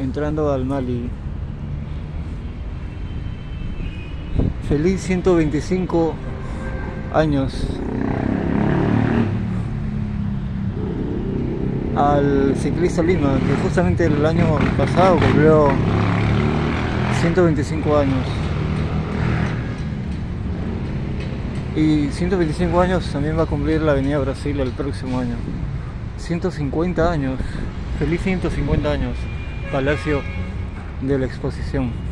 entrando al Mali. Feliz 125 años al ciclista Lima, que justamente el año pasado cumplió 125 años. Y 125 años también va a cumplir la Avenida Brasil el próximo año. 150 años. Feliz 150 años, Palacio de la Exposición.